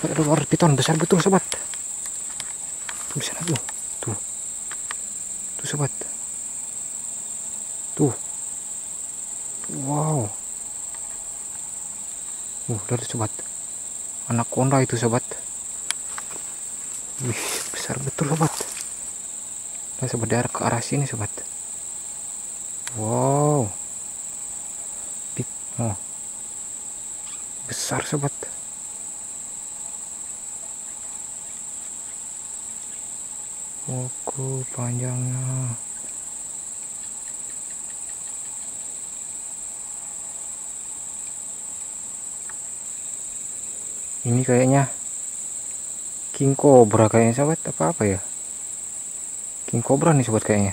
Ada ular piton besar betul sobat. Tuh di sana tuh. Tuh. Tuh sobat. Tuh. Wow. Lihat sobat. Anaconda itu sobat. Wih, besar betul sobat. Nah sobat, dari ke arah sini sobat. Wow. Oh. Besar sobat. Oke, panjangnya. Ini kayaknya king cobra kayaknya sobat, apa ya? King cobra nih sobat kayaknya.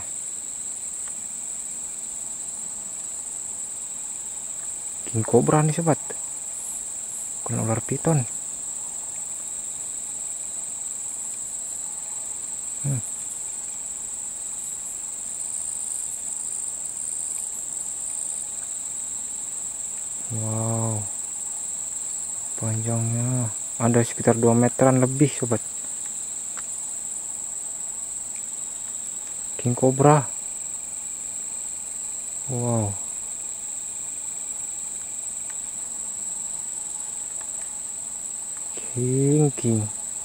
King cobra nih sobat. Bukan ular piton. Wow. Panjangnya ada sekitar 2 meteran lebih sobat. King cobra. Wow. King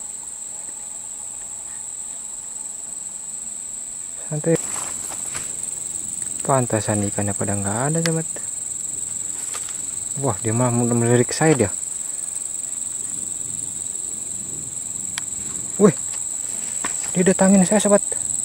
santai. Pantasan ikannya pada nggak ada sobat. Wah, dia malah melirik saya dia. Wih, dia datangin saya sobat.